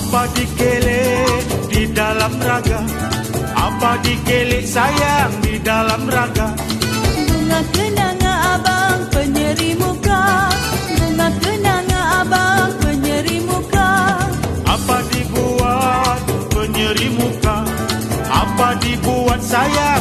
Apa dikelik di dalam raga? Apa dikelik sayang di dalam raga? Bunga kenanga abang penyeri muka, bunga kenanga abang penyeri muka. Apa dibuat penyeri muka? Apa dibuat sayang